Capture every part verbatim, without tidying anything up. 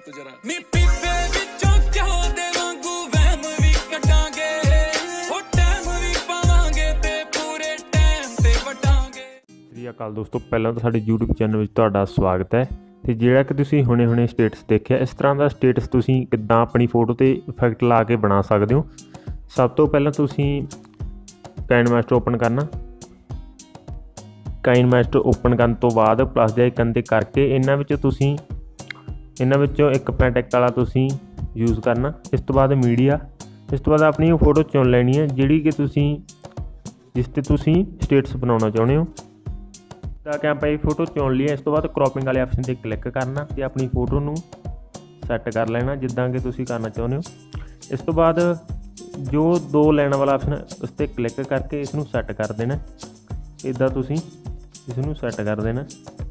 ਤੂੰ ਜਰਾ ਨੀ ਪੀਪੇ ਵਿੱਚੋਂ ਚਾਹ ਦੇ ਵਾਂਗੂ ਵਹਿਮ ਵੀ ਕਟਾਂਗੇ ਉਹ ਟਾਈਮ ਵੀ ਪਾਵਾਂਗੇ ਤੇ ਪੂਰੇ ਟਾਈਮ ਤੇ ਵਟਾਂਗੇ। ਸ੍ਰੀ ਅਕਾਲ ਦੋਸਤੋ, ਪਹਿਲਾਂ ਤਾਂ ਸਾਡੇ YouTube ਚੈਨਲ ਵਿੱਚ ਤੁਹਾਡਾ ਸਵਾਗਤ ਹੈ। ਤੇ ਜਿਹੜਾ ਕਿ ਤੁਸੀਂ ਹੁਣੇ ਹੁਣੇ ਸਟੇਟਸ ਦੇਖਿਆ, ਇਸ ਤਰ੍ਹਾਂ ਦਾ ਸਟੇਟਸ ਤੁਸੀਂ ਕਿੱਦਾਂ ਆਪਣੀ ਫੋਟੋ ਤੇ ਇਫੈਕਟ ਲਾ ਕੇ ਬਣਾ ਸਕਦੇ ਹੋ। ਸਭ ਤੋਂ ਪਹਿਲਾਂ ਤੁਸੀਂ ਕਾਈਨਮਾਸਟਰ ਓਪਨ ਕਰਨਾ। ਕਾਈਨਮਾਸਟਰ ਓਪਨ ਕਰਨ ਤੋਂ ਬਾਅਦ ਪਲੱਸ ਦੇ ਆਈਕਨ ਤੇ ਕਰਕੇ ਇਹਨਾਂ ਵਿੱਚ ਤੁਸੀਂ ਇਹਨਾਂ ਵਿੱਚੋਂ ਇੱਕ ਪੈਂਟੈਕਟ ਵਾਲਾ ਤੁਸੀਂ ਯੂਜ਼ ਕਰਨਾ। ਇਸ ਤੋਂ ਬਾਅਦ ਮੀਡੀਆ, ਇਸ ਤੋਂ ਬਾਅਦ ਆਪਣੀ ਫੋਟੋ ਚੁਣ ਲੈਣੀ ਹੈ ਜਿਹੜੀ ਕਿ ਤੁਸੀਂ ਜਿਸ 'ਤੇ ਤੁਸੀਂ ਸਟੇਟਸ ਬਣਾਉਣਾ ਚਾਹੁੰਦੇ ਹੋ। ਤਾਂ ਕਿ ਆਪਾਂ ਇਹ ਫੋਟੋ ਚੁਣ ਲਈ। ਇਸ ਤੋਂ ਬਾਅਦ ਕ੍ਰੋਪਿੰਗ ਵਾਲੇ ਆਪਸ਼ਨ 'ਤੇ ਕਲਿੱਕ ਕਰਨਾ ਅਤੇ ਆਪਣੀ ਫੋਟੋ ਨੂੰ ਸੈੱਟ ਕਰ ਲੈਣਾ ਜਿੱਦਾਂ ਕਿ ਤੁਸੀਂ ਕਰਨਾ ਚਾਹੁੰਦੇ ਹੋ। ਇਸ ਤੋਂ ਬਾਅਦ ਜੋ ਦੋ ਲਾਈਨਾਂ ਵਾਲਾ ਆਪਸ਼ਨ ਉਸ 'ਤੇ ਕਲਿੱਕ ਕਰਕੇ ਇਸ ਨੂੰ ਸੈੱਟ ਕਰ ਦੇਣਾ। ਇੱਦਾਂ ਤੁਸੀਂ ਇਸ ਨੂੰ ਸੈੱਟ ਕਰ ਦੇਣਾ।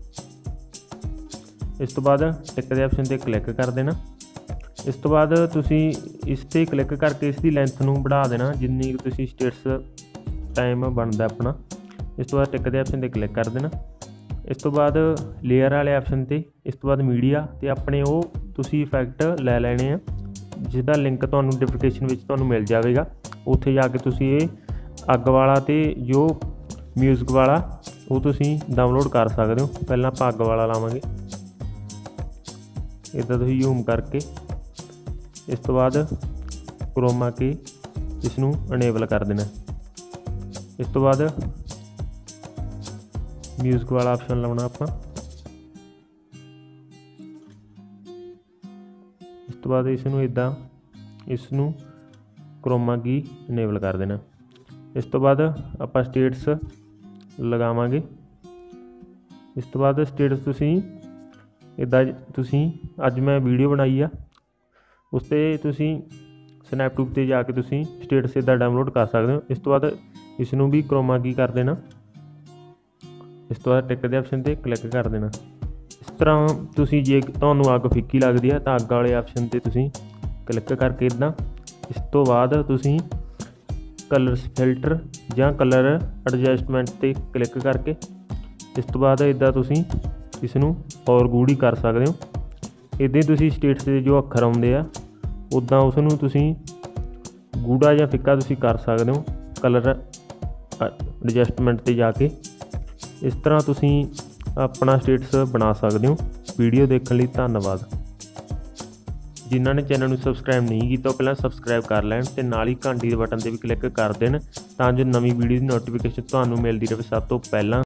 ਇਸ ਤੋਂ ਬਾਅਦ ਟਿਕ ਦੇ ਆਪਸ਼ਨ 'ਤੇ ਕਲਿੱਕ ਕਰ ਦੇਣਾ। ਇਸ ਤੋਂ ਬਾਅਦ ਤੁਸੀਂ ਇਸ 'ਤੇ ਕਲਿੱਕ ਕਰਕੇ ਇਸ ਦੀ ਲੈਂਥ ਨੂੰ ਵਧਾ ਦੇਣਾ ਜਿੰਨੀ ਤੁਸੀਂ ਸਟੇਟਸ ਟਾਈਮ ਬਣਦਾ ਆਪਣਾ। ਇਸ ਤੋਂ ਬਾਅਦ ਟਿਕ ਦੇ ਆਪਸ਼ਨ 'ਤੇ ਕਲਿੱਕ ਕਰ ਦੇਣਾ। ਇਸ ਤੋਂ ਬਾਅਦ ਲੇਅਰ ਵਾਲੇ ਆਪਸ਼ਨ 'ਤੇ, ਇਸ ਤੋਂ ਬਾਅਦ ਮੀਡੀਆ, ਅਤੇ ਆਪਣੇ ਉਹ ਤੁਸੀਂ ਇਫੈਕਟ ਲੈ ਲੈਣੇ ਆ ਜਿਹਦਾ ਲਿੰਕ ਤੁਹਾਨੂੰ ਡਿਸਕ੍ਰਿਪਸ਼ਨ ਵਿੱਚ ਤੁਹਾਨੂੰ ਮਿਲ ਜਾਵੇਗਾ। ਉੱਥੇ ਜਾ ਕੇ ਤੁਸੀਂ ਇਹ ਅੱਗ ਵਾਲਾ ਅਤੇ ਜੋ ਮਿਊਜ਼ਿਕ ਵਾਲਾ ਉਹ ਤੁਸੀਂ ਡਾਊਨਲੋਡ ਕਰ ਸਕਦੇ ਹੋ। ਪਹਿਲਾਂ ਆਪਾਂ ਅੱਗ ਵਾਲਾ ਲਾਵਾਂਗੇ, ਇੱਦਾਂ ਤੁਸੀਂ ਜ਼ੂਮ ਕਰਕੇ। ਇਸ ਤੋਂ ਬਾਅਦ ਕਰੋਮਾ ਕੀ ਇਸ ਨੂੰ ਅਨੇਬਲ ਕਰ ਦੇਣਾ। ਇਸ ਤੋਂ ਬਾਅਦ ਮਿਊਜ਼ਿਕ ਵਾਲਾ ਆਪਸ਼ਨ ਲਾਉਣਾ ਆਪਾਂ। ਇਸ ਤੋਂ ਬਾਅਦ ਇਸ ਨੂੰ ਇੱਦਾਂ ਇਸ ਨੂੰ ਕਰੋਮਾ ਕੀ ਅਨੇਬਲ ਕਰ ਦੇਣਾ। ਇਸ ਤੋਂ ਬਾਅਦ ਆਪਾਂ ਸਟੇਟਸ ਲਗਾਵਾਂਗੇ। ਇਸ ਤੋਂ ਬਾਅਦ ਸਟੇਟਸ ਤੁਸੀਂ ਇੱਦਾਂ ਤੁਸੀਂ ਅੱਜ ਮੈਂ ਵੀਡੀਓ ਬਣਾਈ ਆ ਉਸ 'ਤੇ ਤੁਸੀਂ ਸਨੈਪਟਿਊਬ 'ਤੇ ਜਾ ਕੇ ਤੁਸੀਂ ਸਟੇਟਸ ਇੱਦਾਂ ਡਾਊਨਲੋਡ ਕਰ ਸਕਦੇ ਹੋ। ਇਸ ਤੋਂ ਬਾਅਦ ਇਸ ਨੂੰ ਵੀ ਕਰੋਮਾ ਕੀ ਕਰ ਦੇਣਾ। ਇਸ ਤੋਂ ਬਾਅਦ ਟਿਕ ਦੇ ਆਪਸ਼ਨ 'ਤੇ ਕਲਿੱਕ ਕਰ ਦੇਣਾ। ਇਸ ਤਰ੍ਹਾਂ ਤੁਸੀਂ ਜੇ ਤੁਹਾਨੂੰ ਅੱਗ ਫਿੱਕੀ ਲੱਗਦੀ ਹੈ ਤਾਂ ਅੱਗ ਵਾਲੇ ਆਪਸ਼ਨ 'ਤੇ ਤੁਸੀਂ ਕਲਿੱਕ ਕਰਕੇ ਇੱਦਾਂ। ਇਸ ਤੋਂ ਬਾਅਦ ਤੁਸੀਂ ਕਲਰ ਫਿਲਟਰ ਜਾਂ ਕਲਰ ਐਡਜਸਟਮੈਂਟ 'ਤੇ ਕਲਿੱਕ ਕਰਕੇ ਇਸ ਤੋਂ ਬਾਅਦ ਇੱਦਾਂ ਤੁਸੀਂ ਇਸ ਨੂੰ ਹੋਰ ਗੂੜੀ ਕਰ ਸਕਦੇ ਹੋ। ਇੱਦਾਂ ਹੀ ਤੁਸੀਂ ਸਟੇਟਸ ਦੇ ਜੋ ਅੱਖਰ ਆਉਂਦੇ ਆ ਉੱਦਾਂ ਉਸ ਨੂੰ ਤੁਸੀਂ ਗੂੜਾ ਜਾਂ ਫਿੱਕਾ ਤੁਸੀਂ ਕਰ ਸਕਦੇ ਹੋ ਕਲਰ ਐਡਜਸਟਮੈਂਟ 'ਤੇ ਜਾ ਕੇ। ਇਸ ਤਰ੍ਹਾਂ ਤੁਸੀਂ ਆਪਣਾ ਸਟੇਟਸ ਬਣਾ ਸਕਦੇ ਹੋ। ਵੀਡੀਓ ਦੇਖਣ ਲਈ ਧੰਨਵਾਦ। ਜਿਨ੍ਹਾਂ ਨੇ ਚੈਨਲ ਨੂੰ ਸਬਸਕ੍ਰਾਈਬ ਨਹੀਂ ਕੀਤਾ ਉਹ ਪਹਿਲਾਂ ਸਬਸਕ੍ਰਾਈਬ ਕਰ ਲੈਣ ਅਤੇ ਨਾਲ ਹੀ ਘੰਟੀ ਦੇ ਬਟਨ 'ਤੇ ਵੀ ਕਲਿੱਕ ਕਰ ਦੇਣ ਤਾਂ ਜੋ ਨਵੀਂ ਵੀਡੀਓ ਦੀ ਨੋਟੀਫਿਕੇਸ਼ਨ ਤੁਹਾਨੂੰ ਮਿਲਦੀ ਰਹੇ ਸਭ ਤੋਂ ਪਹਿਲਾਂ।